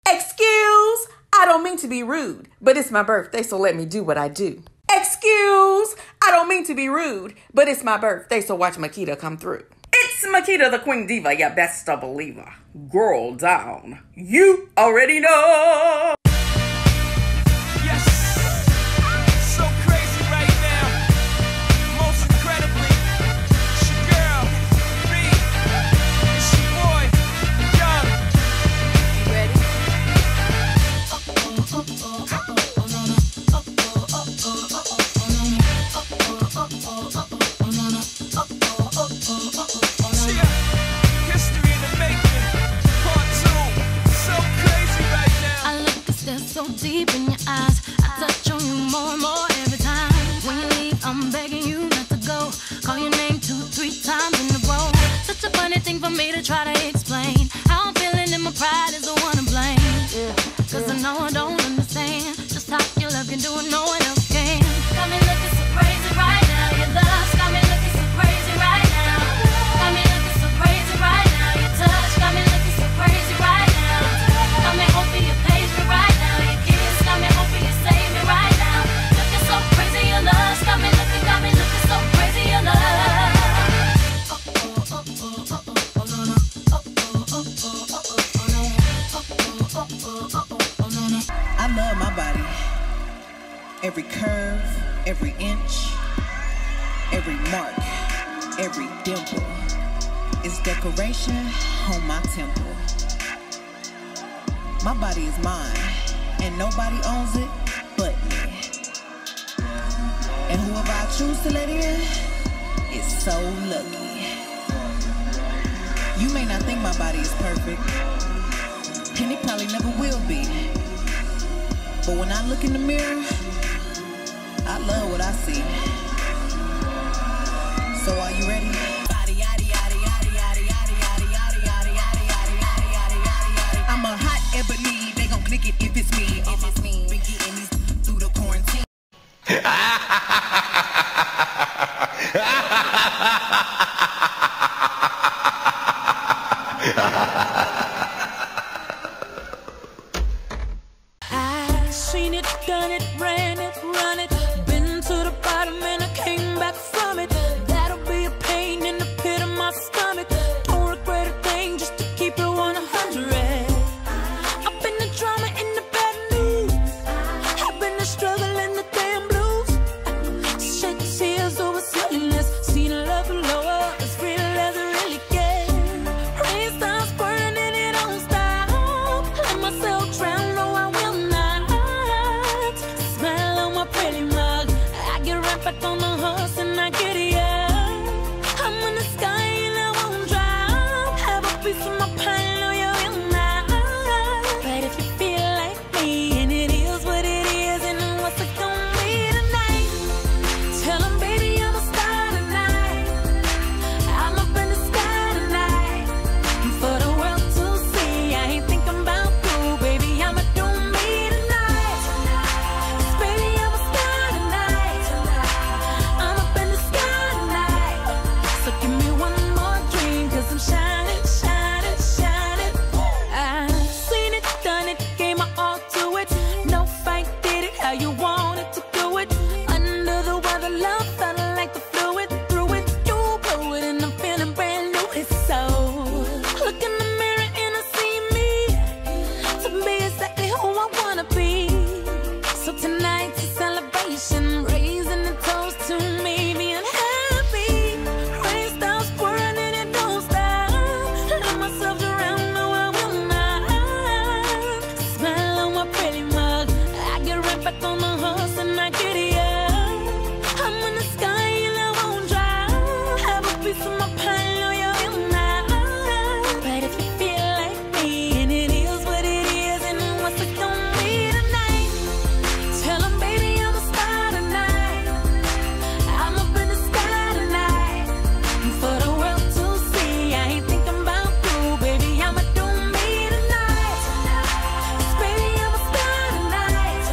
Excuse, I don't mean to be rude, but it's my birthday, so let me do what I do. Excuse, I don't mean to be rude, but it's my birthday, so watch Makita come through. It's Makita, the Queen Diva, your best a believer. Girl down, you already know. So deep in your eyes, I touch on you more and more every time. When you leave, I'm begging you not to go. Call your name 2-3 times in a row. Such a funny thing for me to try to explain. How I'm feeling and my pride is the one to blame. Cause I know I don't understand just how your love can do it, no one else can. Got me looking so crazy right now. Your love's got me looking so crazy right now. Got me looking so crazy right now. Your touch got me looking so crazy right now. Got me hoping you page me right now. Got me hoping you save me right now. Looking so crazy, your love. Got me looking so crazy, your love. I love my body. Every curve, every inch, every mark, every dimple is decoration on my temple. My body is mine, and nobody owns it but me. And whoever I choose to let in is so lucky. You may not think my body is perfect, and it probably never will be. But when I look in the mirror, I love what I see. So are you ready? I'm a hot ebony, they gon' click it if it's me. Been getting these through the quarantine. I seen it, done it, ran it, run it. Been to the bottom and I came back from it. That'll be a pain in the pit of my stomach. Don't regret a thing just to keep it 100. I've been the drama in the bad news. I've been the struggle and the damn blues. Shed tears over silliness. Seen a love lower as real as it really gets. Rain starts burning and it don't stop. Let myself drown, no I will not. Smile on my pretty mug. I get right back on the horse and I get it, yeah. I'm in the sky and I won't drop. Have a piece of my pie, no you will not. But if you feel like me and it is what it is, and what's it gonna be tonight? Tell them, baby, I'm a star tonight. I'm up in the sky tonight for the world to see. I ain't thinking about you, baby, I'ma do me tonight. 'Cause baby, I'm a star tonight. I'm up in the sky tonight. So give me one more dream, 'cause I'm shining, shining, shining. I've seen it, done it, gave my all to it. No fight, did it how you wanted to do it. Under the weather, love felt like the fluid. Through it, you blow it, and I'm feeling brand new. It's so. Look in the mirror and I see me. To be exactly who I wanna be. So tonight's a celebration, raising the toast to me being happy. Rain starts pouring and it don't stop. Let myself around, no I will not. Smile on my pretty mug. I get right back on the horse and I get it, yeah. I'm in the sky and I won't drop. Have a piece of my pie, no you will not. But if you feel like me and it is what it is, and what's it gonna be tonight? Tell them, baby, I'm a star tonight. I'm up in the sky tonight for the world to see. I ain't thinking about you, baby, I'ma do me tonight. 'Cause baby, I'm a star tonight.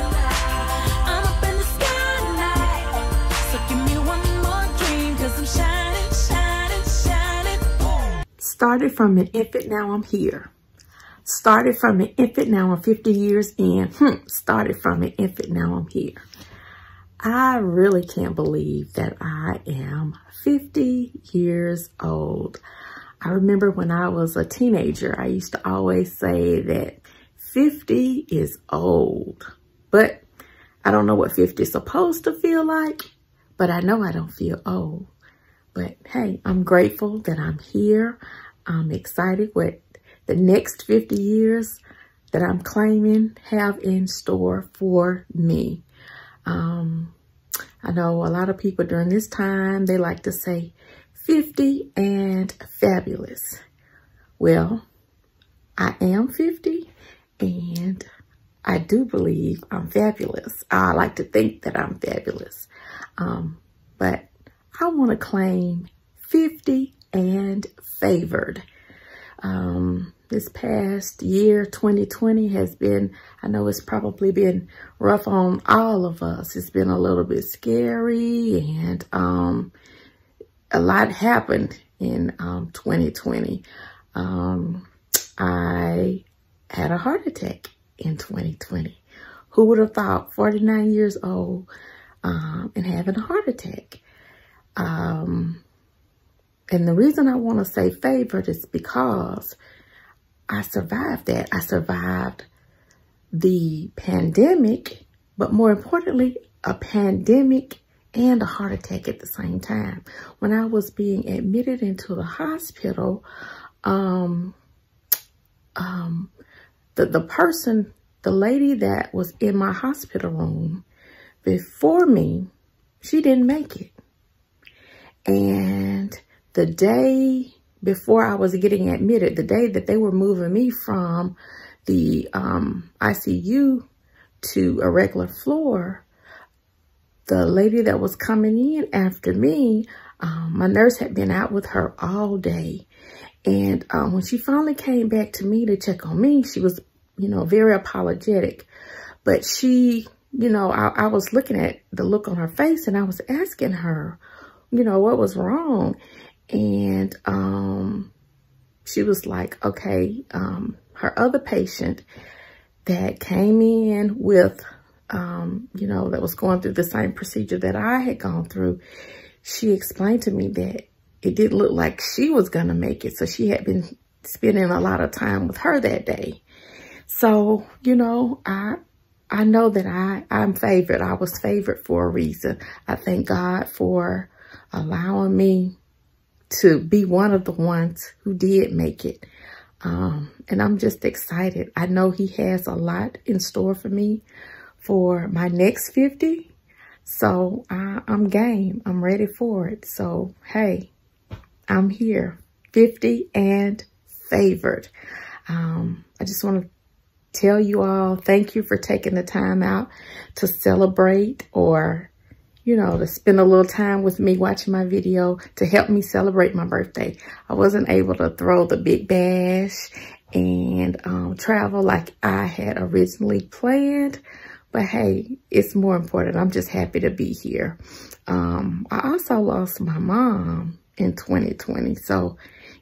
I'm up in the sky tonight. So give me one more dream, 'cause I'm shining, shining, shining. Started from an infant, now I'm here. Started from an infant, now I'm 50 years in. Started from an infant, now I'm here. I really can't believe that I am 50 years old. I remember when I was a teenager, I used to always say that 50 is old. But I don't know what 50 is supposed to feel like, but I know I don't feel old. But hey, I'm grateful that I'm here. I'm excited what the next 50 years that I'm claiming have in store for me. I know a lot of people during this time, they like to say 50 and fabulous. Well, I am 50 and I do believe I'm fabulous. I like to think that I'm fabulous. But I want to claim 50 and favored. This past year, 2020, has been, I know it's probably been rough on all of us. It's been a little bit scary, and a lot happened in 2020. I had a heart attack in 2020. Who would have thought 49 years old and having a heart attack? And the reason I want to say favored is because I survived that. I survived the pandemic, but more importantly, a pandemic and a heart attack at the same time. When I was being admitted into the hospital, the lady that was in my hospital room before me, she didn't make it. And the day before I was getting admitted, the day that they were moving me from the ICU to a regular floor, the lady that was coming in after me, my nurse had been out with her all day. And when she finally came back to me to check on me, she was, very apologetic. But she, I was looking at the look on her face and I was asking her, what was wrong? And she was like, okay, her other patient that came in with, that was going through the same procedure that I had gone through, she explained to me that it didn't look like she was going to make it. So she had been spending a lot of time with her that day. So, I know that I'm favored. I was favored for a reason. I thank God for allowing me to be one of the ones who did make it. And I'm just excited. I know he has a lot in store for me for my next 50. So I'm game. I'm ready for it. So, hey, I'm here, 50 and favored. I just want to tell you all, thank you for taking the time out to celebrate or, to spend a little time with me watching my video to help me celebrate my birthday. I wasn't able to throw the big bash and travel like I had originally planned. But hey, it's more important. I'm just happy to be here. I also lost my mom in 2020. So,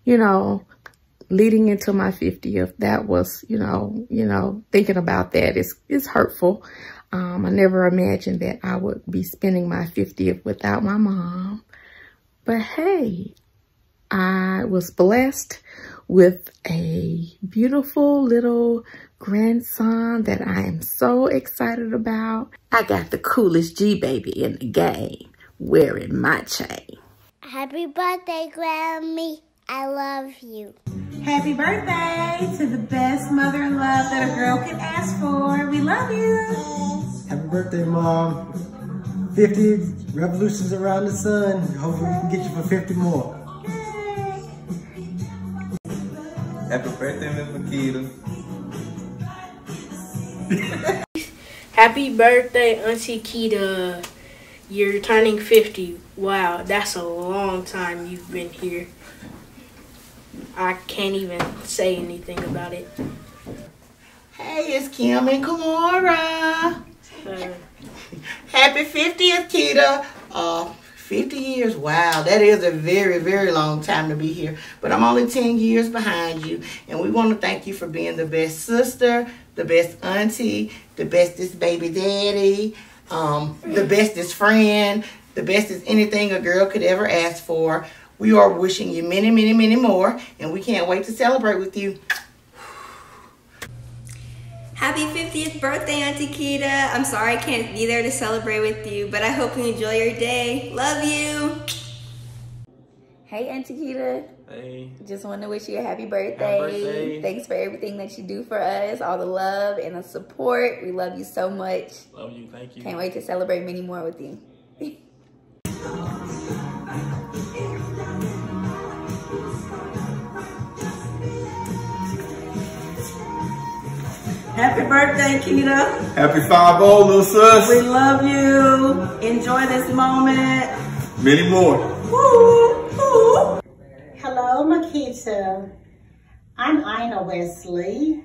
leading into my 50th, that was, thinking about that is hurtful. I never imagined that I would be spending my 50th without my mom. But hey, I was blessed with a beautiful little grandson that I am so excited about. I got the coolest G-baby in the game wearing my chain. Happy birthday, Grammy. I love you. Happy birthday to the best mother in love that a girl can ask for. We love you. Happy birthday, Mom. 50 revolutions around the sun. Hopefully we can get you for 50 more. Happy birthday, Miss Makita. Happy birthday, Auntie Kita. You're turning 50. Wow, that's a long time you've been here. I can't even say anything about it. Hey, it's Kim and Kamora. Happy 50th, Kita. 50 years, wow, that is a very, very long time to be here. But I'm only 10 years behind you, and we want to thank you for being the best sister, the best auntie, the bestest baby daddy, the bestest friend, the bestest anything a girl could ever ask for. We are wishing you many, many, many more, and we can't wait to celebrate with you. Happy 50th birthday, Auntie Keita. I'm sorry I can't be there to celebrate with you, but I hope you enjoy your day. Love you. Hey, Auntie Keita. Hey. Just want to wish you a happy birthday. Happy birthday. Thanks for everything that you do for us, all the love and the support. We love you so much. Love you. Thank you. Can't wait to celebrate many more with you. Happy birthday, Keita. Happy 5-0, little sis. We love you. Enjoy this moment. Many more. Woo, woo. Hello, Makita. I'm Ina Wesley,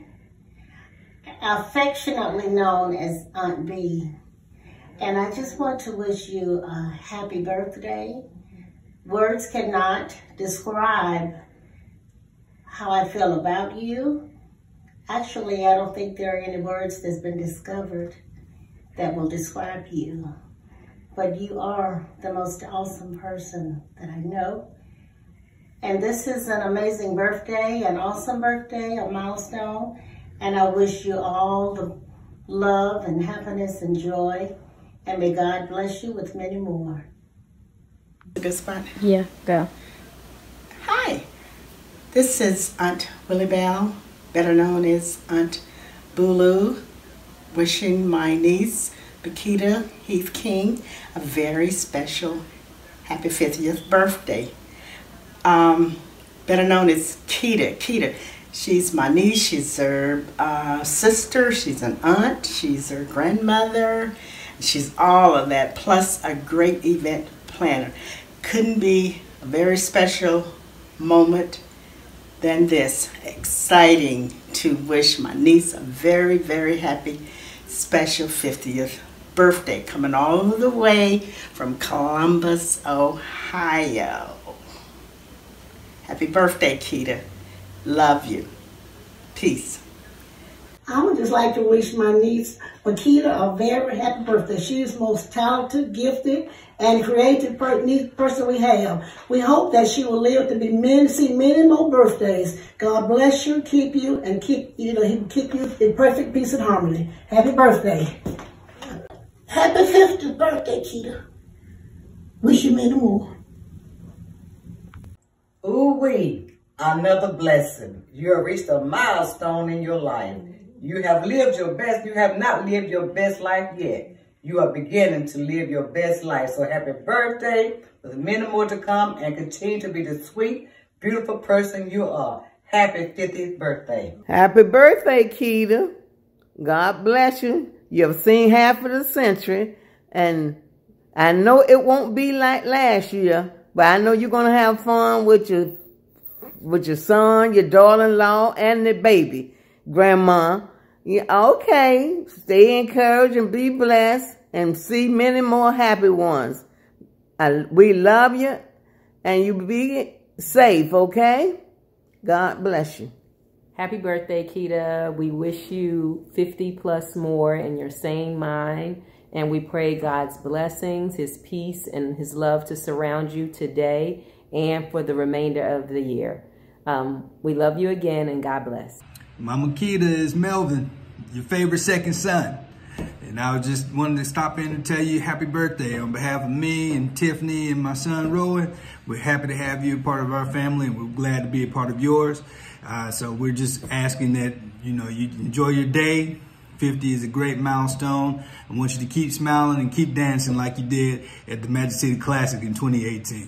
affectionately known as Aunt B. And I just want to wish you a happy birthday. Words cannot describe how I feel about you. Actually, I don't think there are any words that's been discovered that will describe you. But you are the most awesome person that I know. And this is an amazing birthday, an awesome birthday, a milestone. And I wish you all the love and happiness and joy. And may God bless you with many more. Good spot. Yeah, go. Hi, this is Aunt Willie Bell, better known as Aunt Bulu, wishing my niece, Makita Heath King, a very special happy 50th birthday. Better known as Keita. Keita, she's my niece, she's her sister, she's an aunt, she's her grandmother, she's all of that, plus a great event planner. Couldn't be a very special moment than this. Exciting to wish my niece a very, very happy, special 50th birthday, coming all the way from Columbus, Ohio. Happy birthday, Keita. Love you. Peace. I would just like to wish my niece, Makita, a very happy birthday. She is the most talented, gifted, and creative person we have. We hope that she will live to see many more birthdays. God bless you, keep you, and He will keep you in perfect peace and harmony. Happy birthday. Happy 50th birthday, Keita. Wish you many more. Ooh-wee, another blessing. You have reached a milestone in your life. You have lived your best. You have not lived your best life yet. You are beginning to live your best life. So happy birthday, with many more to come, and continue to be the sweet, beautiful person you are. Happy 50th birthday. Happy birthday, Keita. God bless you. You've seen half of the century, and I know it won't be like last year, but I know you're going to have fun with your son, your daughter-in-law, and the baby, Grandma. Yeah, okay. Stay encouraged and be blessed and see many more happy ones. We love you, and you be safe, okay? God bless you. Happy birthday, Keita. We wish you 50 plus more in your sane mind. And we pray God's blessings, His peace, and His love to surround you today and for the remainder of the year. We love you again, and God bless. Mama Keita is Melvin, your favorite second son. And I just wanted to stop in and tell you happy birthday on behalf of me and Tiffany and my son Rowan. We're happy to have you a part of our family, and we're glad to be a part of yours. So we're just asking that, you enjoy your day. 50 is a great milestone. I want you to keep smiling and keep dancing like you did at the Magic City Classic in 2018.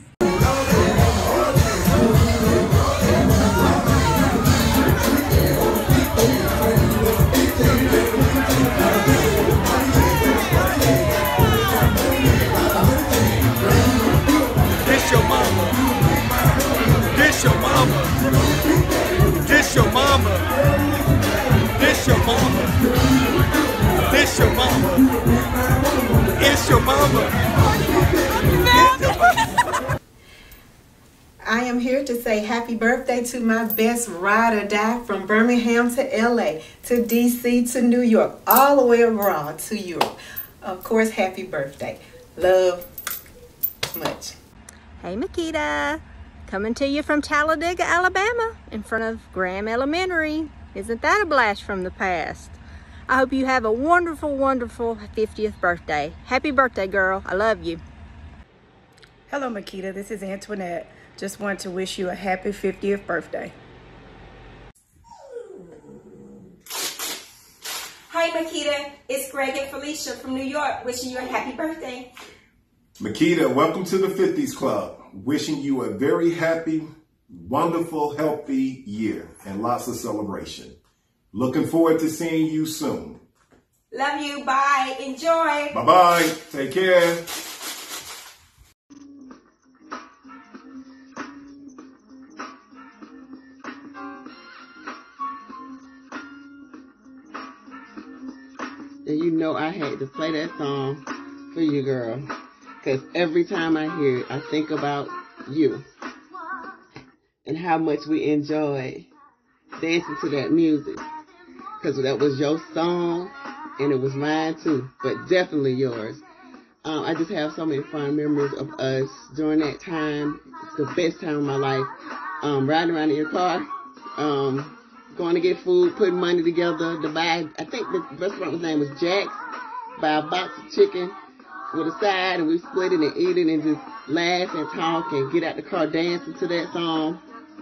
This your mama. This your mama. This your mama. This your mama. This your mama. It's your mama. I am here to say happy birthday to my best ride or die from Birmingham to LA, to DC to New York, all the way abroad to Europe. Of course, happy birthday. Love, much. Hey Makita, coming to you from Talladega, Alabama, in front of Graham Elementary. Isn't that a blast from the past? I hope you have a wonderful, wonderful 50th birthday. Happy birthday, girl. I love you. Hello, Makita. This is Antoinette. Just want to wish you a happy 50th birthday. Hi, Makita. It's Greg and Felicia from New York wishing you a happy birthday. Makita, welcome to the 50s Club. Wishing you a very happy, wonderful, healthy year and lots of celebration. Looking forward to seeing you soon. Love you. Bye. Enjoy. Bye-bye. Take care. And you know I had to play that song for you, girl. Because every time I hear it, I think about you. And how much we enjoyed dancing to that music. Because that was your song, and it was mine too. But definitely yours. I just have so many fond memories of us during that time. It's the best time of my life. Riding around in your car. Going to get food, putting money together to buy, I think the restaurant's name was Jack's, buy a box of chicken with a side, and we split it and eat it and just laugh and talk and get out the car dancing to that song.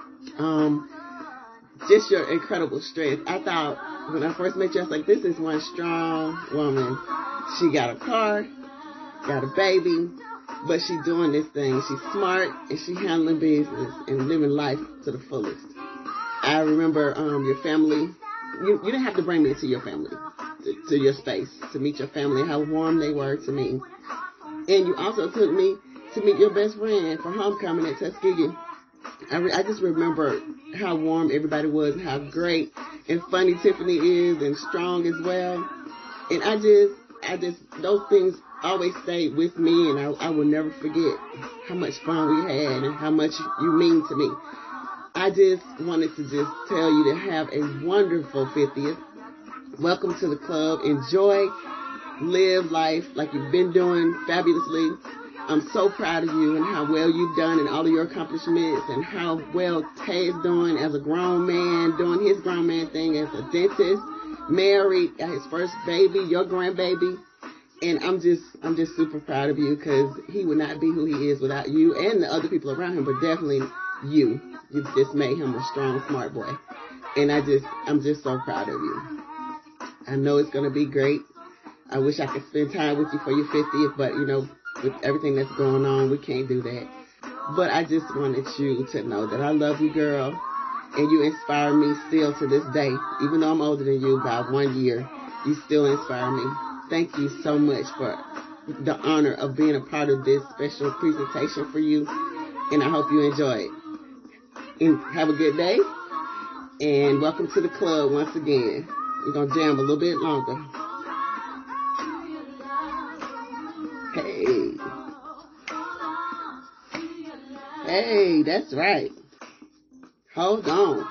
Just your incredible strength. I thought when I first met you, I was like, this is one strong woman. She got a car, got a baby, but she doing this thing. She's smart and she handling business and living life to the fullest. I remember your family. You didn't have to bring me into your family, to your space, to meet your family, how warm they were to me. And you also took me to meet your best friend for homecoming at Tuskegee. I just remember how warm everybody was, and how great and funny Tiffany is, and strong as well. And I just, those things always stayed with me, and I will never forget how much fun we had and how much you mean to me. I just wanted to just tell you to have a wonderful 50th. Welcome to the club. Enjoy, live life like you've been doing fabulously. I'm so proud of you and how well you've done and all of your accomplishments, and how well Tay's doing as a grown man, doing his grown man thing as a dentist, married, got his first baby, your grandbaby. And I'm just super proud of you, because he would not be who he is without you and the other people around him, but definitely you. You've just made him a strong, smart boy. And I'm just so proud of you. I know it's going to be great. I wish I could spend time with you for your 50th, but you know, with everything that's going on, we can't do that. But I just wanted you to know that I love you, girl. And you inspire me still to this day. Even though I'm older than you by 1 year, you still inspire me. Thank you so much for the honor of being a part of this special presentation for you. And I hope you enjoy it. And have a good day, and welcome to the club once again. We're going to jam a little bit longer. Hey. Hey, that's right. Hold on.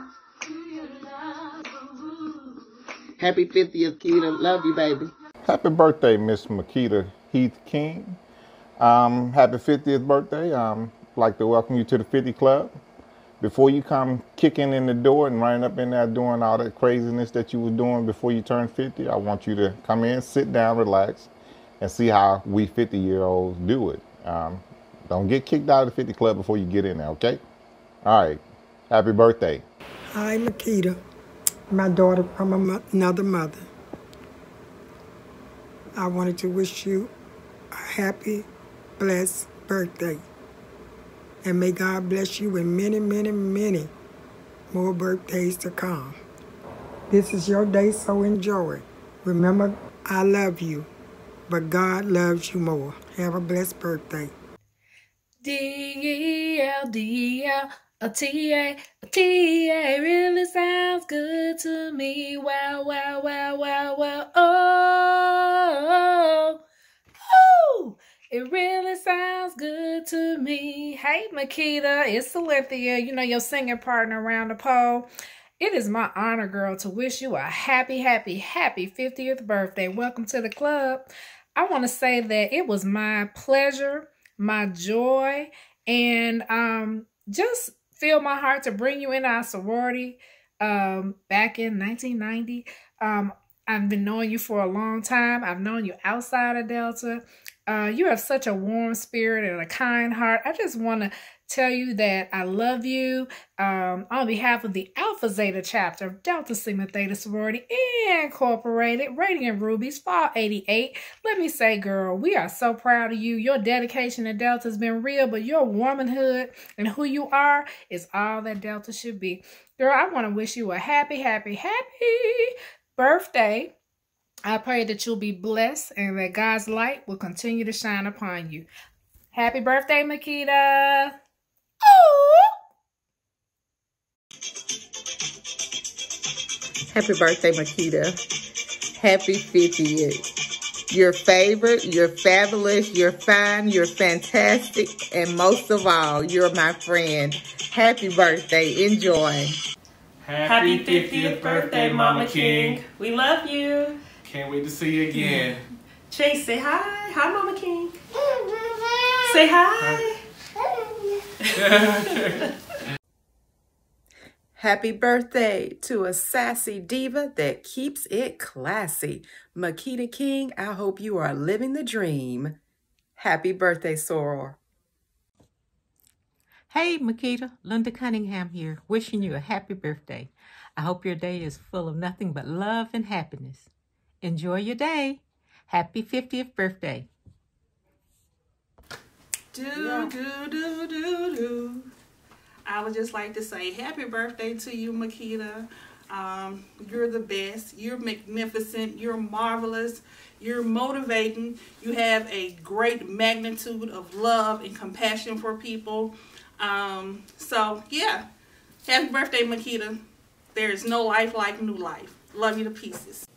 Happy 50th, Keita. Love you, baby. Happy birthday, Miss Makita Heath King. Happy 50th birthday. I'd like to welcome you to the 50 Club. Before you come kicking in the door and running up in there doing all that craziness that you were doing before you turned 50, I want you to come in, sit down, relax, and see how we 50-year-olds do it. Don't get kicked out of the 50 Club before you get in there, okay? All right. Happy birthday. Hi, Makita, my daughter from another mother. I wanted to wish you a happy, blessed birthday. And may God bless you with many, many, many more birthdays to come. This is your day, so enjoy. Remember, I love you, but God loves you more. Have a blessed birthday. D-E-L-D-E-L-A-T-A really sounds good to me. Wow, wow, wow, wow, wow, oh, oh. It really sounds good to me. Hey, Makita, it's Cynthia, you know, your singing partner around the pole. It is my honor, girl, to wish you a happy, happy, happy 50th birthday. Welcome to the club. I want to say that it was my pleasure, my joy, and just filled my heart to bring you in our sorority back in 1990. I've been knowing you for a long time. I've known you outside of Delta. You have such a warm spirit and a kind heart. I just want to tell you that I love you on behalf of the Alpha Zeta chapter of Delta Sigma Theta Sorority Incorporated, Radiant Rubies, Fall 88. Let me say, girl, we are so proud of you. Your dedication to Delta has been real, but your womanhood and who you are is all that Delta should be. Girl, I want to wish you a happy, happy, happy birthday. I pray that you'll be blessed and that God's light will continue to shine upon you. Happy birthday, Makita. Happy birthday, Makita. Happy 50th. You're favorite, you're fabulous, you're fine, you're fantastic, and most of all, you're my friend. Happy birthday. Enjoy. Happy 50th birthday, Mama King. We love you. Can't wait to see you again. Chase, say hi. Hi, Mama King. Say hi. Happy birthday to a sassy diva that keeps it classy. Makita King, I hope you are living the dream. Happy birthday, Soror. Hey, Makita, Linda Cunningham here, wishing you a happy birthday. I hope your day is full of nothing but love and happiness. Enjoy your day. Happy 50th birthday. I would just like to say happy birthday to you, Makita. You're the best. You're magnificent. You're marvelous. You're motivating. You have a great magnitude of love and compassion for people. So, yeah. Happy birthday, Makita. There is no life like new life. Love you to pieces.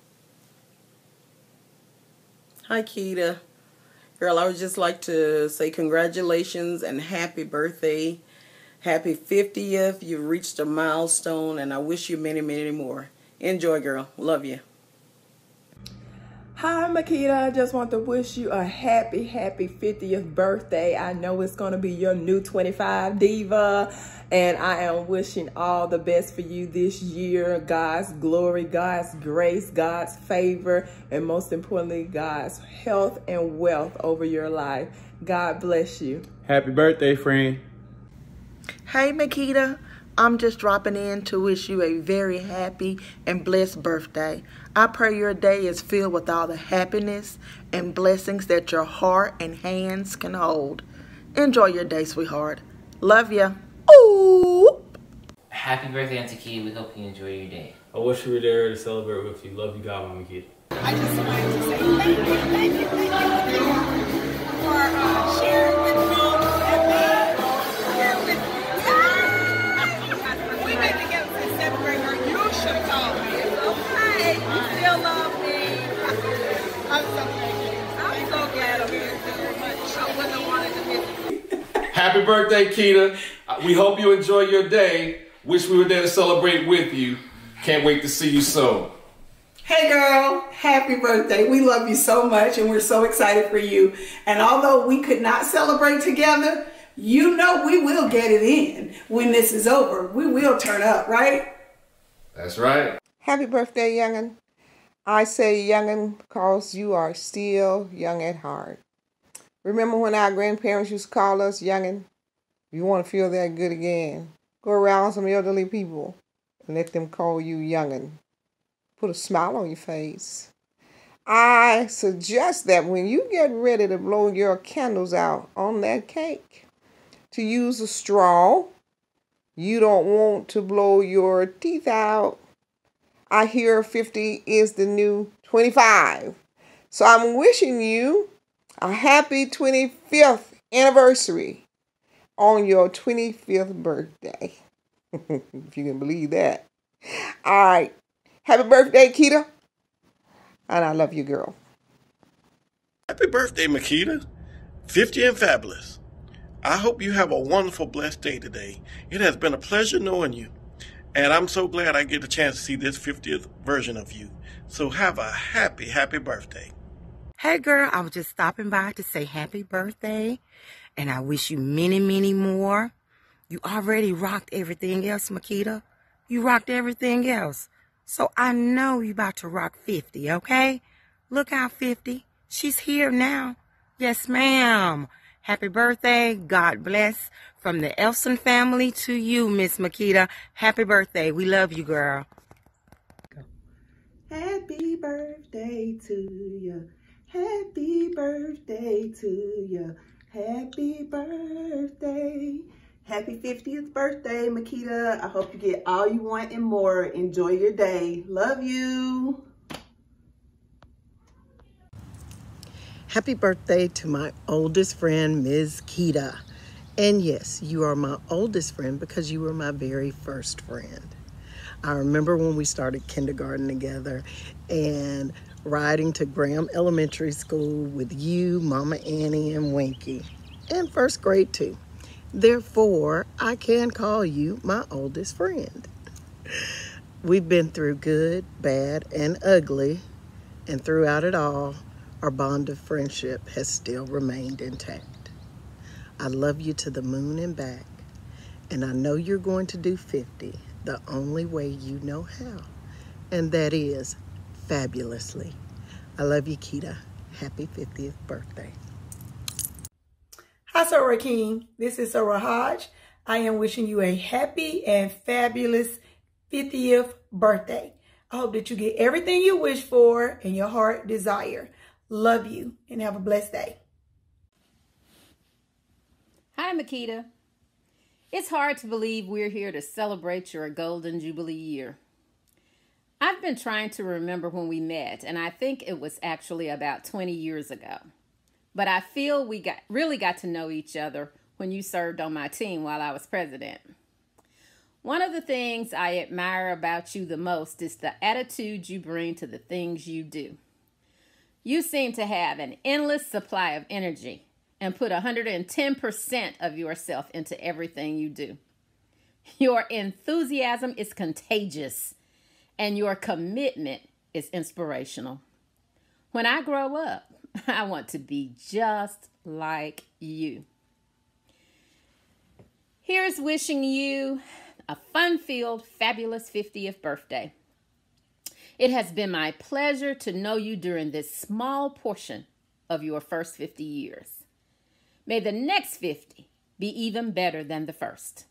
Hi, Keita. Girl, I would just like to say congratulations and happy birthday. Happy 50th. You've reached a milestone, and I wish you many, many more. Enjoy, girl. Love you. Hi, Makita. I just want to wish you a happy, happy 50th birthday. I know it's going to be your new 25 diva, and I am wishing all the best for you this year. God's glory, God's grace, God's favor, and most importantly, God's health and wealth over your life. God bless you. Happy birthday, friend. Hey, Makita. I'm just dropping in to wish you a very happy and blessed birthday. I pray your day is filled with all the happiness and blessings that your heart and hands can hold. Enjoy your day, sweetheart. Love ya. Ooh. Happy birthday, Auntie Key. We hope you enjoy your day. I wish we were there to celebrate with you. Love you, God, Mama Kid. I just wanted to say thank you for sharing with me. We've been together since 7th grade. You should have called me. It's okay. You still love me. I'm so glad I'm here too much. I wouldn't have wanted to miss you. Happy birthday, Keita. We hope you enjoy your day. Wish we were there to celebrate with you. Can't wait to see you soon. Hey girl, happy birthday. We love you so much and we're so excited for you. And although we could not celebrate together, you know we will get it in when this is over. We will turn up, right? That's right. Happy birthday, youngin'. I say youngin' because you are still young at heart. Remember when our grandparents used to call us youngin'? If you want to feel that good again, go around some elderly people and let them call you youngin'. Put a smile on your face. I suggest that when you get ready to blow your candles out on that cake, to use a straw. You don't want to blow your teeth out. I hear 50 is the new 25. So I'm wishing you a happy 25th anniversary on your 25th birthday. If you can believe that. All right. Happy birthday, Keita. And I love you, girl. Happy birthday, Makita. 50 and fabulous. I hope you have a wonderful, blessed day today. It has been a pleasure knowing you, and I'm so glad I get a chance to see this 50th version of you. So have a happy, happy birthday. Hey girl, I was just stopping by to say happy birthday, and I wish you many, many more. You already rocked everything else, Makita. You rocked everything else. So I know you about to rock 50, okay? Look out, 50. She's here now. Yes, ma'am. Happy birthday. God bless. From the Elson family to you, Miss Makita. Happy birthday. We love you, girl. Happy birthday to you. Happy birthday to you. Happy birthday. Happy 50th birthday, Makita. I hope you get all you want and more. Enjoy your day. Love you. Happy birthday to my oldest friend, Ms. Kita. And yes, you are my oldest friend because you were my very first friend. I remember when we started kindergarten together and riding to Graham Elementary School with you, Mama Annie, and Winky, and first grade too. Therefore, I can call you my oldest friend. We've been through good, bad, and ugly, and throughout it all, our bond of friendship has still remained intact. I love you to the moon and back, and I know you're going to do 50 the only way you know how, and that is fabulously. I love you, Kita. Happy 50th birthday. Hi, Sarah King. This is Sarah Hodge. I am wishing you a happy and fabulous 50th birthday. I hope that you get everything you wish for and your heart desire. Love you and have a blessed day. Hi, Makita. It's hard to believe we're here to celebrate your Golden Jubilee year. I've been trying to remember when we met, and I think it was actually about 20 years ago. But I feel we really got to know each other when you served on my team while I was president. One of the things I admire about you the most is the attitude you bring to the things you do. You seem to have an endless supply of energy and put 110% of yourself into everything you do. Your enthusiasm is contagious, and your commitment is inspirational. When I grow up, I want to be just like you. Here's wishing you a fun-filled, fabulous 50th birthday. It has been my pleasure to know you during this small portion of your first 50 years. May the next 50 be even better than the first.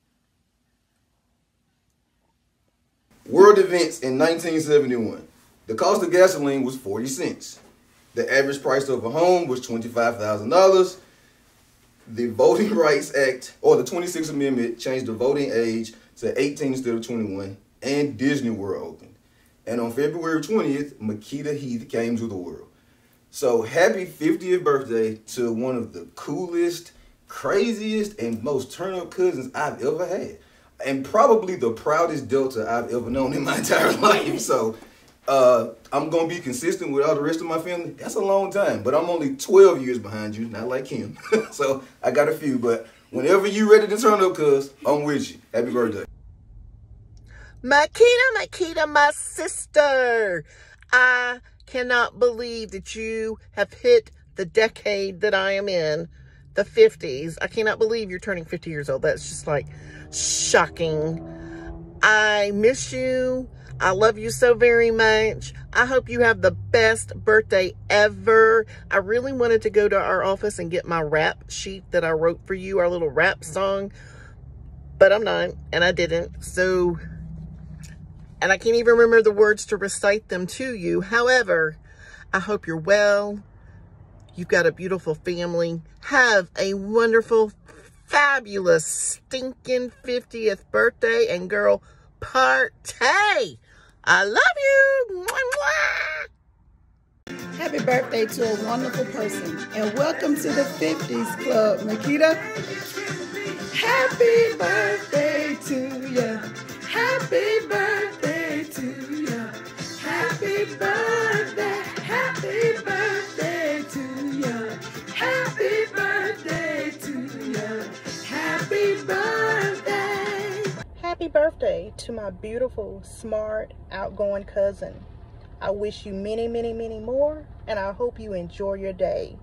World events in 1971. The cost of gasoline was 40 cents. The average price of a home was $25,000. The Voting Rights Act, or the 26th Amendment, changed the voting age to 18 instead of 21, and Disney World opened. And on February 20th, Makita Heath came to the world. So happy 50th birthday to one of the coolest, craziest, and most turn-up cousins I've ever had. And probably the proudest Delta I've ever known in my entire life. So I'm going to be consistent with all the rest of my family. That's a long time, but I'm only 12 years behind you, not like him. So I got a few, but whenever you ready to turn up, cuz, I'm with you. Happy birthday. Makita, my sister. I cannot believe that you have hit the decade that I am in, the 50s. I cannot believe you're turning 50 years old. That's just like shocking. I miss you. I love you so very much. I hope you have the best birthday ever. I really wanted to go to our office and get my rap sheet that I wrote for you, our little rap song, but I'm not, and I didn't. So, and I can't even remember the words to recite them to you. However, I hope you're well. You've got a beautiful family. Have a wonderful, fabulous, stinking 50th birthday. And girl, party. I love you. Mwah, mwah. Happy birthday to a wonderful person. And welcome to the 50s Club, Makita. Happy birthday to you. Happy birthday to you. Happy birthday. Happy birthday to you. Happy birthday to you. birthday to my beautiful, smart, outgoing cousin. I wish you many, many, many more, and I hope you enjoy your day.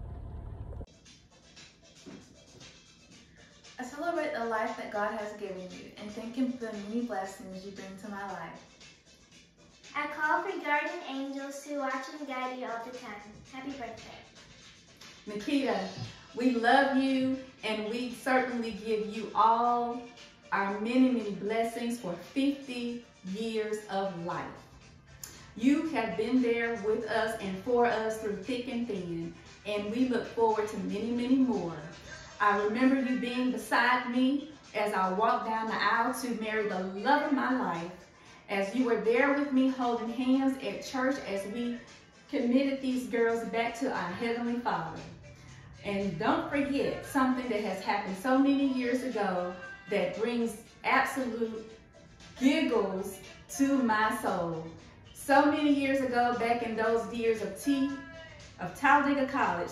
I celebrate the life that God has given you and thank Him for the many blessings you bring to my life. I call for guardian angels to watch and guide you all the time. Happy birthday. Nikita, we love you and we certainly give you all our many, many blessings for 50 years of life. You have been there with us and for us through thick and thin, and we look forward to many, many more. I remember you being beside me as I walked down the aisle to marry the love of my life, as you were there with me holding hands at church as we committed these girls back to our Heavenly Father. And don't forget something that has happened so many years ago that brings absolute giggles to my soul. So many years ago, back in those years of Talladega College,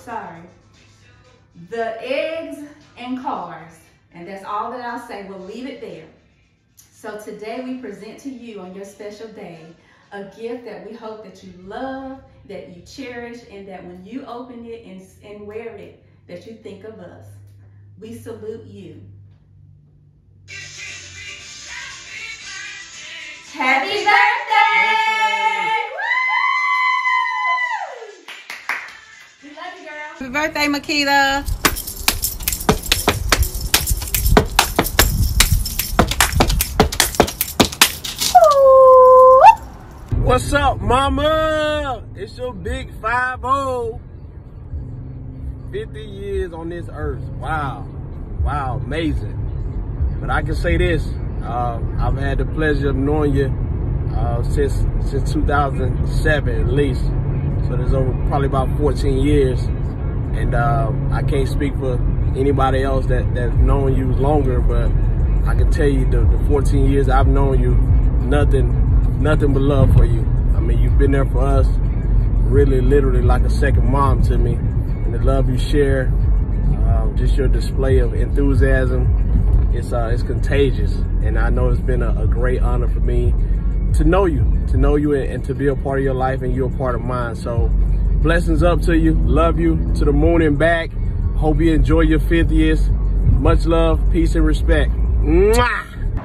the eggs and cars, and that's all that I'll say. We'll leave it there. So today we present to you on your special day a gift that we hope that you love, that you cherish, and that when you open it and wear it, that you think of us. We salute you. Happy birthday! Woo! We love you, girl. Happy birthday, Makita. What's up, mama? It's your big 5-0. 50 years on this earth. Wow. Wow, amazing. But I can say this. I've had the pleasure of knowing you since 2007 at least. So there's over probably about 14 years. And I can't speak for anybody else that's known you longer, but I can tell you the 14 years I've known you, nothing but love for you. I mean, you've been there for us, really, literally like a second mom to me. And the love you share, just your display of enthusiasm, it's contagious. And I know it's been a great honor for me to know you and to be a part of your life, and you're a part of mine. So blessings up to you, love you to the moon and back. Hope you enjoy your 50th. Much love, peace, and respect. Mwah!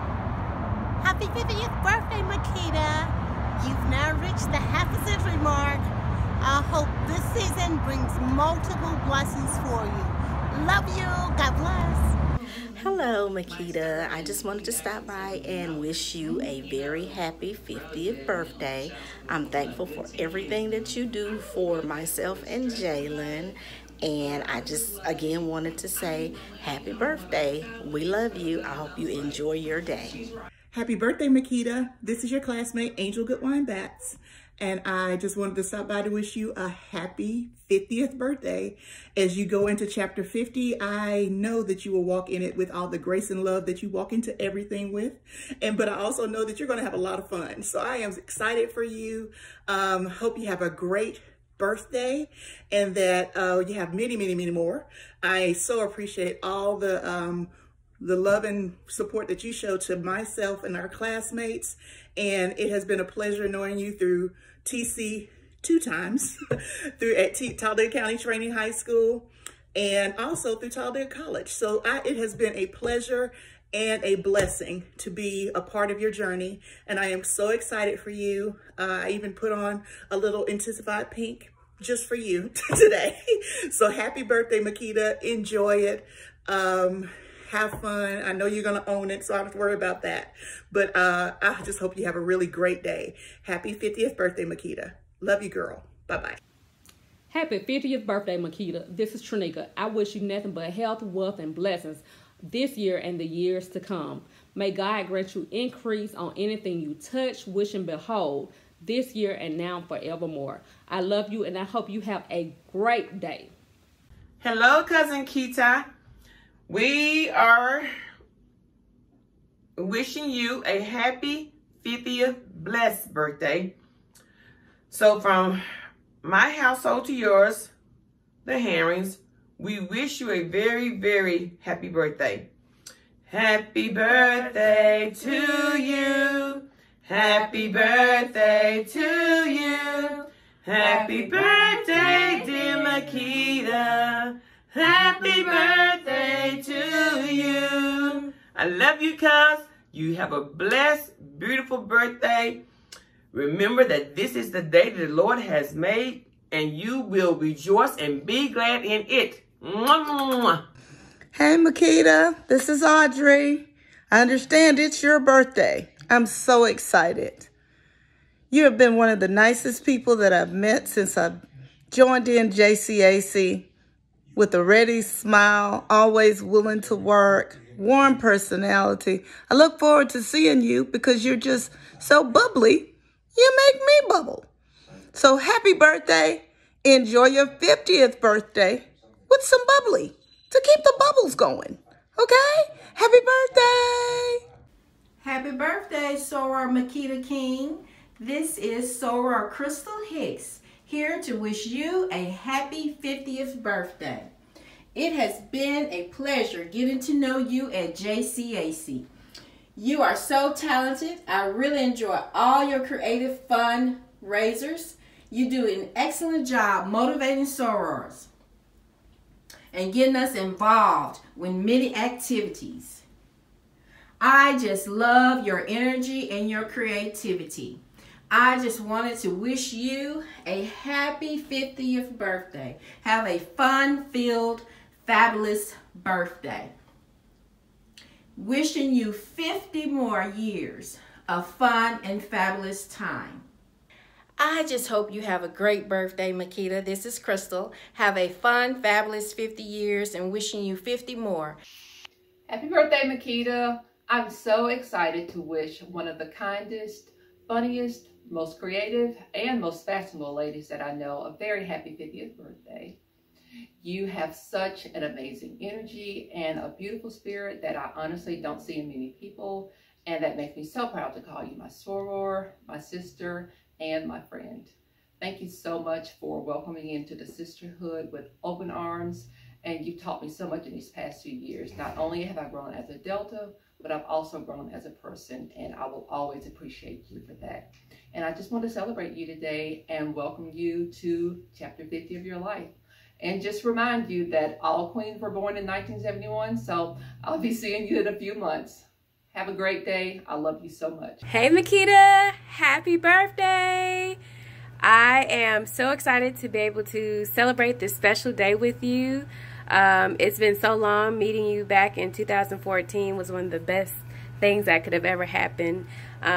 Happy 50th birthday, Makita. You've now reached the half-a-century mark. I hope this season brings multiple blessings for you. Love you. God bless. Hello, Makita. I just wanted to stop by and wish you a very happy 50th birthday. I'm thankful for everything that you do for myself and Jalen. And I just, again, wanted to say happy birthday. We love you. I hope you enjoy your day. Happy birthday, Makita. This is your classmate, Angel Goodwine Batts. And I just wanted to stop by to wish you a happy 50th birthday. As you go into chapter 50, I know that you will walk in it with all the grace and love that you walk into everything with. But I also know that you're going to have a lot of fun. So I am excited for you. Hope you have a great birthday and that you have many, many, many more. I so appreciate all the love and support that you show to myself and our classmates. And it has been a pleasure knowing you through TC 2 times, through at Talladega County Training High School, and also through Talladega College. So it has been a pleasure and a blessing to be a part of your journey. And I am so excited for you. I even put on a little intensified pink just for you today. So happy birthday, Makita. Enjoy it. Have fun. I know you're going to own it, so I don't have to worry about that. But I just hope you have a really great day. Happy 50th birthday, Makita. Love you, girl. Bye-bye. Happy 50th birthday, Makita. This is Trinika. I wish you nothing but health, wealth, and blessings this year and the years to come. May God grant you increase on anything you touch, wish, and behold this year and now forevermore. I love you, and I hope you have a great day. Hello, Cousin Kita. We are wishing you a happy 50th blessed birthday. So from my household to yours, the Herrings, we wish you a very, very happy birthday. Happy birthday to you. Happy birthday to you. Happy birthday, dear Makita. Happy birthday to you. I love you, cuz. You have a blessed, beautiful birthday. Remember that this is the day that the Lord has made, and you will rejoice and be glad in it. Mwah, mwah. Hey, Makita, this is Audrey. I understand it's your birthday. I'm so excited. You have been one of the nicest people that I've met since I joined in JCAC, with a ready smile, always willing to work, warm personality. I look forward to seeing you because you're just so bubbly. You make me bubble. So happy birthday. Enjoy your 50th birthday with some bubbly to keep the bubbles going. Okay? Happy birthday. Happy birthday, Soror Makita King. This is Soror Crystal Hicks, here to wish you a happy 50th birthday. It has been a pleasure getting to know you at JCAC. You are so talented. I really enjoy all your creative fundraisers. You do an excellent job motivating sorors and getting us involved with many activities. I just love your energy and your creativity. I just wanted to wish you a happy 50th birthday. Have a fun-filled, fabulous birthday. Wishing you 50 more years of fun and fabulous time. I just hope you have a great birthday, Makita. This is Crystal. Have a fun, fabulous 50 years and wishing you 50 more. Happy birthday, Makita. I'm so excited to wish one of the kindest, funniest, most creative, and most fashionable ladies that I know a very happy 50th birthday. You have such an amazing energy and a beautiful spirit that I honestly don't see in many people, and that makes me so proud to call you my soror, my sister, and my friend. Thank you so much for welcoming me into the sisterhood with open arms, and you've taught me so much in these past few years. Not only have I grown as a Delta, but I've also grown as a person, and I will always appreciate you for that. And I just want to celebrate you today and welcome you to chapter 50 of your life. And just remind you that all queens were born in 1971, so I'll be seeing you in a few months. Have a great day. I love you so much. Hey, Makita. Happy birthday. I am so excited to be able to celebrate this special day with you. It's been so long. Meeting you back in 2014 was one of the best things that could have ever happened.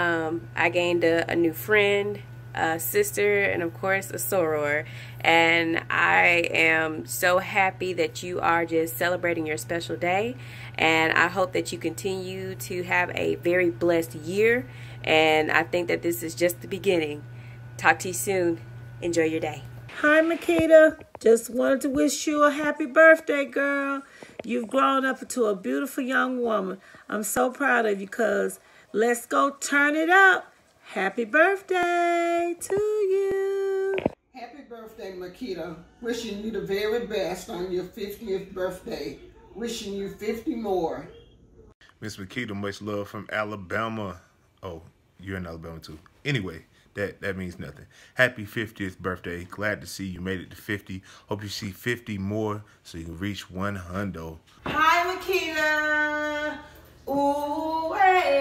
I gained a new friend, a sister, and of course a soror, and I am so happy that you are just celebrating your special day, and I hope that you continue to have a very blessed year, and I think that this is just the beginning. Talk to you soon. Enjoy your day. Hi, Makita. Just wanted to wish you a happy birthday, girl. You've grown up into a beautiful young woman. I'm so proud of you, cuz. Let's go turn it up. Happy birthday to you. Happy birthday, Makita. Wishing you the very best on your 50th birthday. Wishing you 50 more. Miss Makita, much love from Alabama. Oh, you're in Alabama too. Anyway, that means nothing. Happy 50th birthday. Glad to see you made it to 50. Hope you see 50 more so you can reach 100. Hi, Makita. Ooh,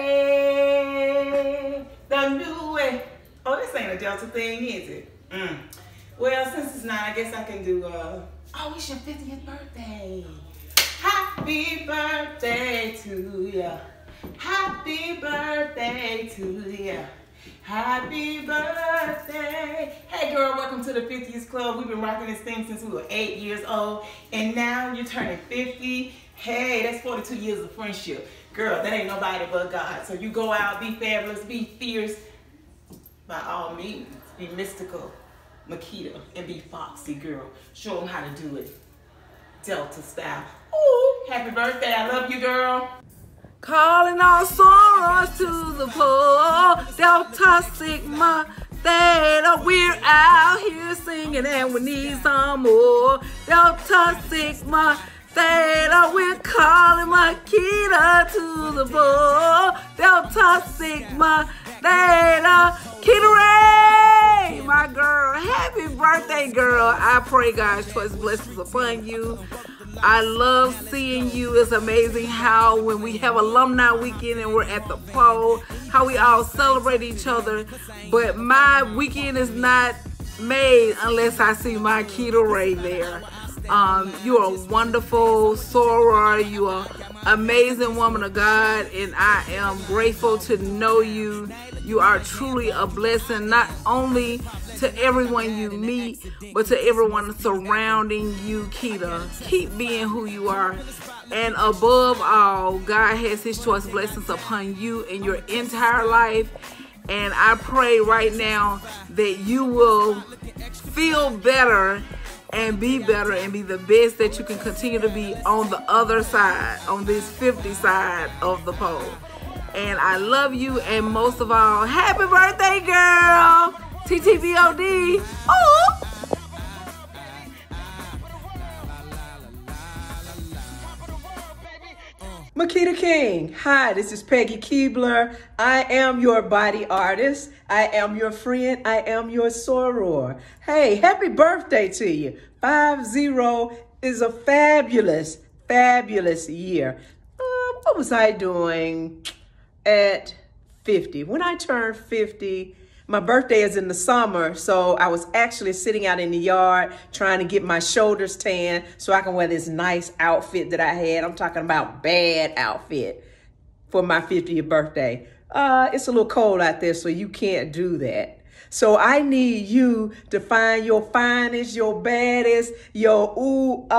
hey, the new way. Oh, this ain't a Delta thing, is it? Well, since it's not, I guess I can do, oh, it's your 50th birthday. Happy birthday to ya. Happy birthday to ya. Happy birthday. Hey girl, welcome to the 50th Club. We've been rocking this thing since we were 8 years old, and now you're turning 50. Hey, that's 42 years of friendship. Girl, that ain't nobody but God. So you go out, be fabulous, be fierce. By all means, be mystical, Makita, and be foxy, girl. Show them how to do it. Delta style. Ooh, happy birthday. I love you, girl. Calling all sorors to the pole, Delta Sigma Theta. We're out here singing and we need some more. Delta Sigma Theta, we're calling Makita to the bull. Delta Sigma Theta. Keita Ray, my girl. Happy birthday, girl. I pray God's choice blessings upon you. I love seeing you. It's amazing how when we have alumni weekend and we're at the pole, how we all celebrate each other. But my weekend is not made unless I see my Keita Ray there. You are a wonderful soror. You are an amazing woman of God, and I am grateful to know you. You are truly a blessing, not only to everyone you meet, but to everyone surrounding you, Keita. Keep being who you are. And above all, God has his choice blessings upon you in your entire life. And I pray right now that you will feel better and be better and be the best that you can continue to be on the other side, on this 50 side of the pole. And I love you, and most of all, happy birthday, girl! TTBOD. Oh! Makita King. Hi, this is Peggy Keebler. I am your body artist. I am your friend. I am your soror. Hey, happy birthday to you. 50 is a fabulous, fabulous year. What was I doing at 50? When I turned 50, my birthday is in the summer, so I was actually sitting out in the yard trying to get my shoulders tan so I can wear this nice outfit that I had. I'm talking about bad outfit for my 50th birthday. It's a little cold out there, so you can't do that. So I need you to find your finest, your baddest, your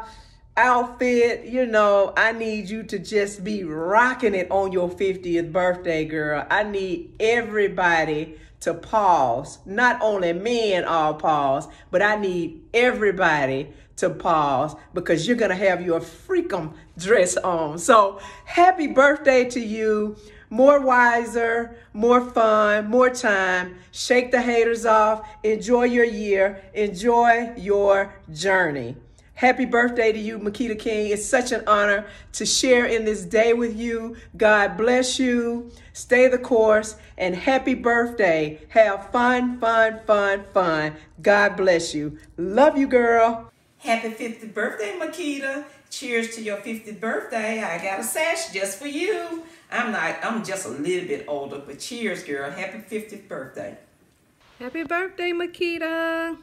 outfit. You know, I need you to just be rocking it on your 50th birthday, girl. I need everybody to pause. Not only men all pause, but I need everybody to pause because you're gonna have your freakum dress on. So happy birthday to you. More wiser, more fun, more time. Shake the haters off. Enjoy your year. Enjoy your journey. Happy birthday to you, Makita King. It's such an honor to share in this day with you. God bless you. Stay the course, and happy birthday. Have fun, fun, fun, fun. God bless you. Love you, girl. Happy 50th birthday, Makita. Cheers to your 50th birthday. I got a sash just for you. I'm just a little bit older, but cheers, girl. Happy 50th birthday. Happy birthday, Makita.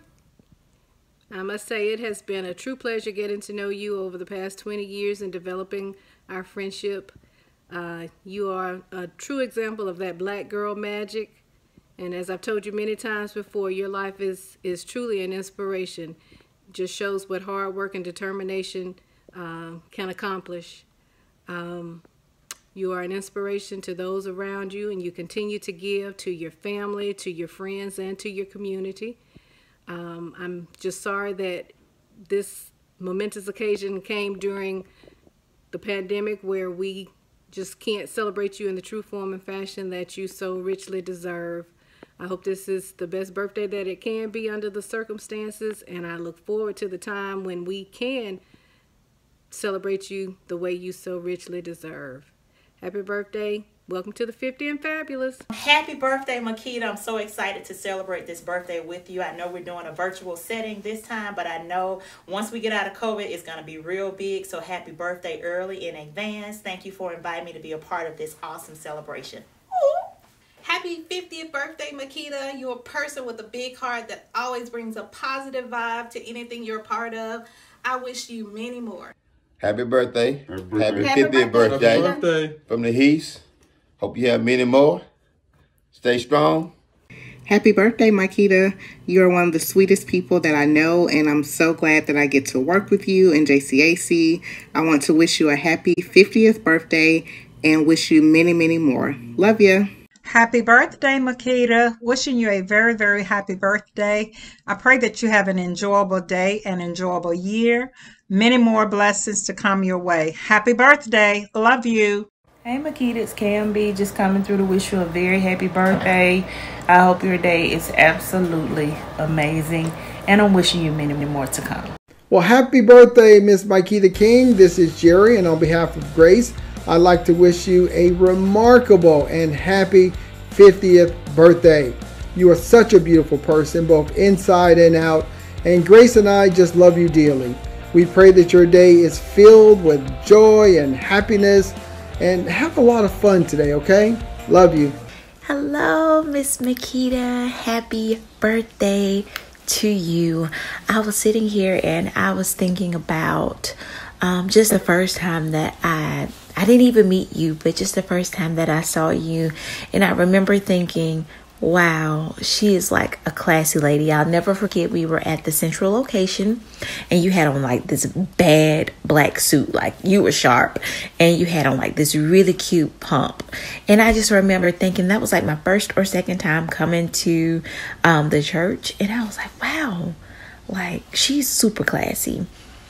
I must say it has been a true pleasure getting to know you over the past 20 years and developing our friendship. You are a true example of that black girl magic. And as I've told you many times before, your life is truly an inspiration. It just shows what hard work and determination can accomplish. You are an inspiration to those around you, and you continue to give to your family, to your friends, and to your community. I'm just sorry that this momentous occasion came during the pandemic where we just can't celebrate you in the true form and fashion that you so richly deserve. I hope this is the best birthday that it can be under the circumstances, and I look forward to the time when we can celebrate you the way you so richly deserve. Happy birthday. Welcome to the 50 and Fabulous. Happy birthday, Makita. I'm so excited to celebrate this birthday with you. I know we're doing a virtual setting this time, but I know once we get out of COVID, it's going to be real big. So happy birthday early in advance. Thank you for inviting me to be a part of this awesome celebration. Happy 50th birthday, Makita. You're a person with a big heart that always brings a positive vibe to anything you're a part of. I wish you many more. Happy birthday. Happy 50th birthday. Happy birthday. From the East. Hope you have many more. Stay strong. Happy birthday, Makita. You're one of the sweetest people that I know, and I'm so glad that I get to work with you in JCAC. I want to wish you a happy 50th birthday and wish you many, many more. Love you. Happy birthday, Makita. Wishing you a very, very happy birthday. I pray that you have an enjoyable day and enjoyable year. Many more blessings to come your way. Happy birthday. Love you. Hey Makita, it's KMB just coming through to wish you a very happy birthday. I hope your day is absolutely amazing, and I'm wishing you many, many more to come. Well, happy birthday, Miss Makita King. This is Jerry, and on behalf of Grace, I'd like to wish you a remarkable and happy 50th birthday. You are such a beautiful person, both inside and out, and Grace and I just love you dearly. We pray that your day is filled with joy and happiness, and have a lot of fun today, okay? Love you. Hello, Miss Makita. Happy birthday to you. I was sitting here and I was thinking about just the first time that I didn't even meet you, but just the first time that I saw you. And I remember thinking, wow, she is like a classy lady. I'll never forget, we were at the Central location and you had on like this bad black suit, like you were sharp, and you had on like this really cute pump. And I just remember thinking that was like my first or second time coming to the church. And I was like, wow, like she's super classy.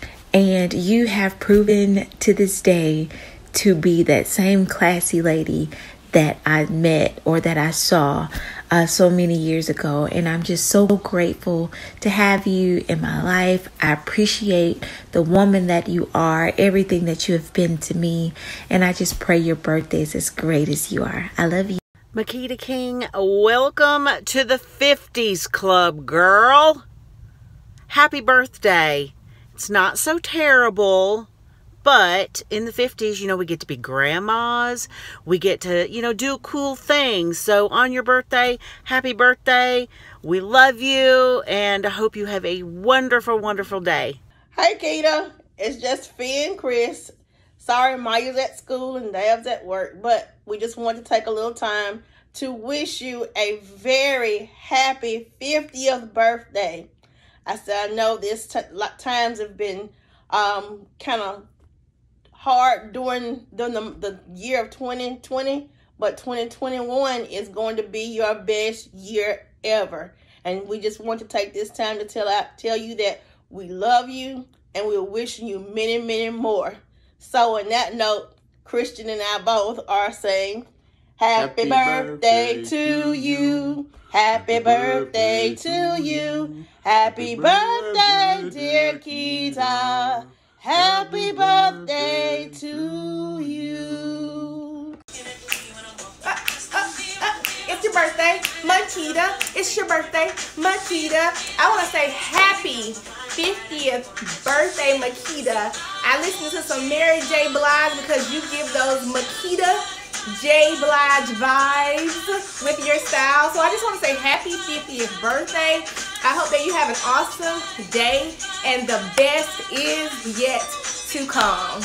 And you have proven to this day to be that same classy lady that I met or that I saw so many years ago. And I'm just so grateful to have you in my life. I appreciate the woman that you are, everything that you have been to me. And I just pray your birthday is as great as you are. I love you. Makita King, welcome to the 50s Club, girl. Happy birthday. It's not so terrible. But in the 50s, you know, we get to be grandmas. We get to, you know, do cool things. So on your birthday, happy birthday. We love you. And I hope you have a wonderful, wonderful day. Hey, Keita. It's just Fee and Chris. Sorry, Maya's at school and Dab's at work. But we just wanted to take a little time to wish you a very happy 50th birthday. I said, I know this times have been kind of hard during the year of 2020, but 2021 is going to be your best year ever. And we just want to take this time to tell you that we love you and we're wishing you many, many more. So on that note, Christian and I both are saying happy birthday to you. Happy birthday to you. Happy birthday, dear Keita. Happy birthday to you. It's your birthday, Makita. It's your birthday, Makita. I want to say happy 50th birthday, Makita. I listened to some Mary J. Blige because you give those Makita J. Blige vibes with your style. So I just want to say happy 50th birthday. I hope that you have an awesome day and the best is yet to come.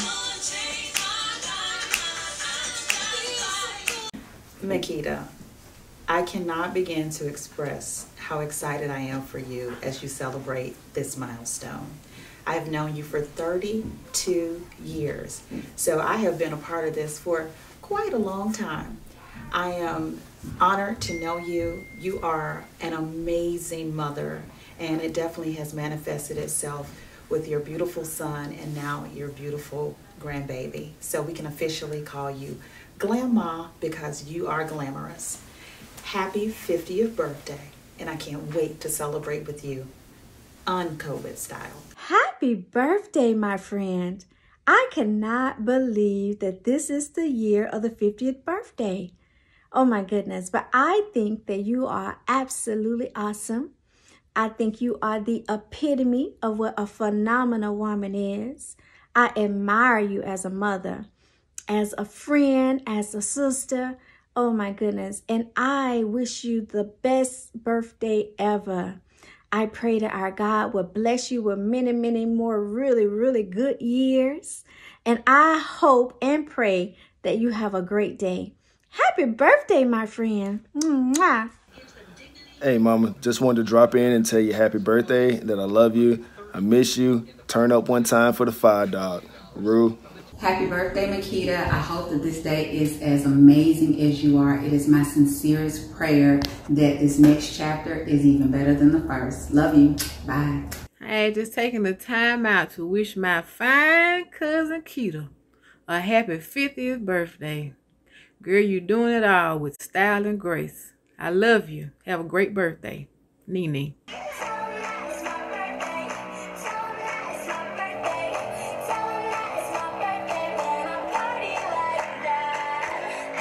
Makita, I cannot begin to express how excited I am for you as you celebrate this milestone. I have known you for 32 years, so I have been a part of this for quite a long time. I am honored to know you. You are an amazing mother, and it definitely has manifested itself with your beautiful son and now your beautiful grandbaby. So we can officially call you Glamma because you are glamorous. Happy 50th birthday, and I can't wait to celebrate with you un-COVID style. Happy birthday, my friend. I cannot believe that this is the year of the 50th birthday. Oh my goodness, but I think that you are absolutely awesome. I think you are the epitome of what a phenomenal woman is. I admire you as a mother, as a friend, as a sister. Oh my goodness. And I wish you the best birthday ever. I pray that our God will bless you with many, many more really, really good years. And I hope and pray that you have a great day. Happy birthday, my friend. Mwah. Hey, Mama, just wanted to drop in and tell you happy birthday, that I love you, I miss you. Turn up one time for the fire dog. Rue. Happy birthday, Makita. I hope that this day is as amazing as you are. It is my sincerest prayer that this next chapter is even better than the first. Love you. Bye. Hey, just taking the time out to wish my fine cousin Keita a happy 50th birthday. Girl, you're doing it all with style and grace. I love you. Have a great birthday. Nene.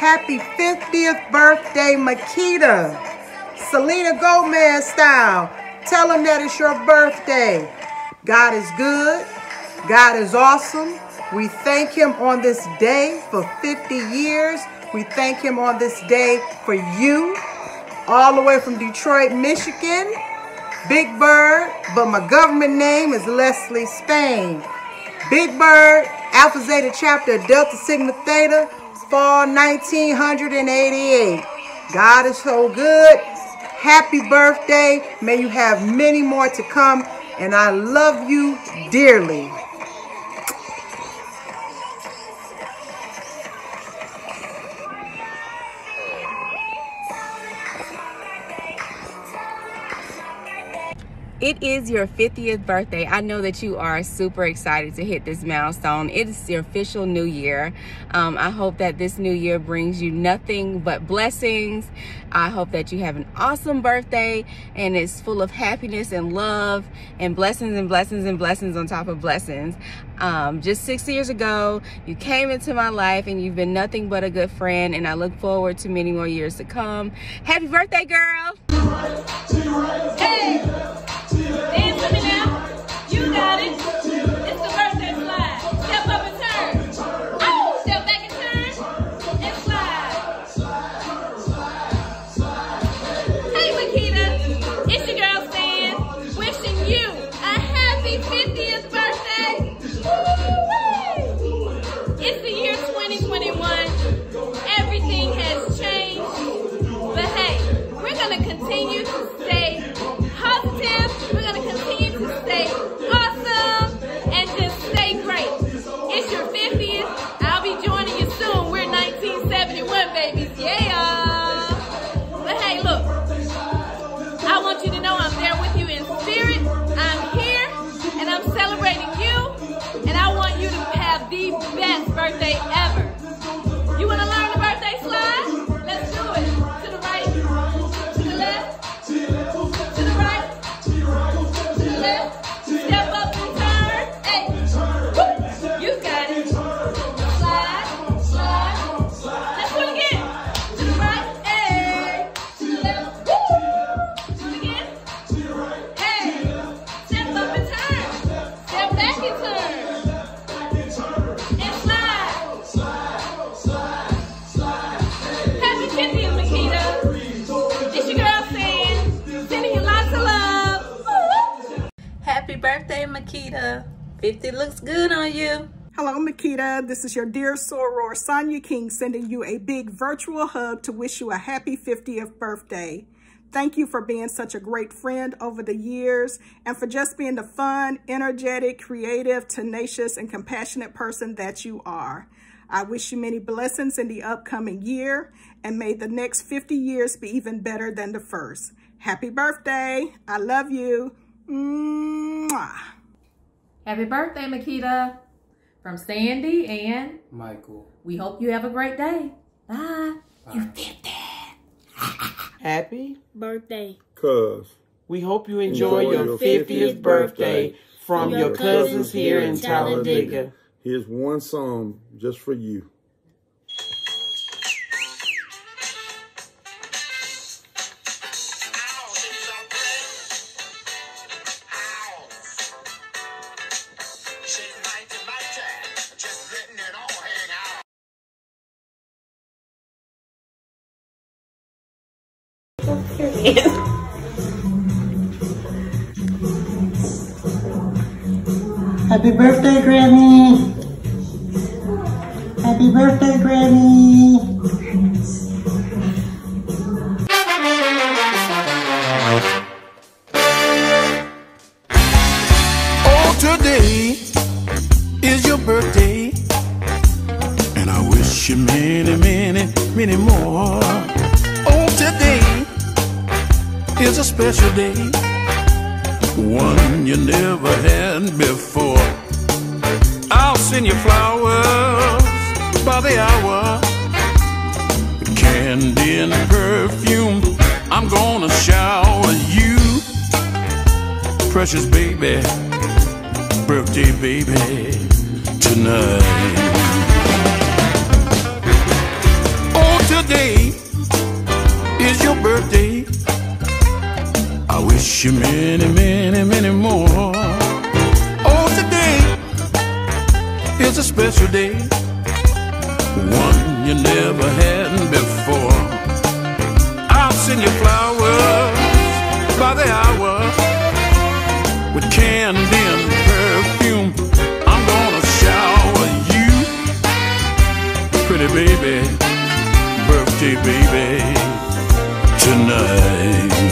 happy 50th birthday, Makita. Selena Gomez style. Tell them that it's your birthday. God is good. God is awesome. We thank him on this day for 50 years. We thank him on this day for you. All the way from Detroit, Michigan. Big Bird, but my government name is Leslie Spain. Big Bird, Alpha Zeta Chapter, Delta Sigma Theta, fall 1988. God is so good. Happy birthday. May you have many more to come. And I love you dearly. It is your 50th birthday. I know that you are super excited to hit this milestone. It is your official new year. I hope that this new year brings you nothing but blessings. I hope that you have an awesome birthday and it's full of happiness and love and blessings and blessings and blessings on top of blessings. Just 6 years ago, you came into my life and you've been nothing but a good friend, and I look forward to many more years to come. Happy birthday, girl! Hey! Dance with me now. You got it. It's the birthday slide. Step up and turn. Oh, step back and turn. And slide. Hey, Makita. It's your girl Stan. Wishing you a happy 50th birthday. Woo-wee. It's the year 2021. Everything has changed. But hey, we're going to continue to stay positive. We're going to continue to stay awesome and just stay great. It's your 50th. I'll be joining you soon. We're 1971 babies. Yeah. But hey, look. I want you to know I'm there with you in spirit. I'm here and I'm celebrating you. And I want you to have the best birthday ever. You want to learn the birthday slide? Let's do it. To the right, to the left, to the right, to the left. Step up and turn. Hey, woo. You got it. Slide, slide. Let's do it again. To the right, hey. To the left, woo. Do it again. To the right, hey. Step up and turn. Step back and turn. And slide. Happy 50th, Makita. It's your girl Sam. Sending you lots of love. Happy birthday, Makita. 50 looks good on you. Hello, Makita. This is your dear soror, Sonia King, sending you a big virtual hug to wish you a happy 50th birthday. Thank you for being such a great friend over the years and for just being the fun, energetic, creative, tenacious, and compassionate person that you are. I wish you many blessings in the upcoming year, and may the next 50 years be even better than the first. Happy birthday. I love you. Mwah. Happy birthday, Makita. From Sandy and Michael. We hope you have a great day. Bye. Bye. You 50. Happy birthday. Cuz. We hope you enjoy your 50th birthday from your cousins here in Talladega. Here's one song just for you. Happy birthday, Granny! Happy birthday, Granny! Oh, today is your birthday, and I wish you many, many, many more. Oh, today is a special day, one you never had before. I'll send you flowers by the hour, candy and perfume. I'm gonna shower you, precious baby, birthday baby, tonight. Oh, today is your birthday. I wish you many, many, many more. Oh, today is a special day, one you never had before. I'll send you flowers by the hour with candy and perfume. I'm gonna shower you, pretty baby, birthday baby, tonight.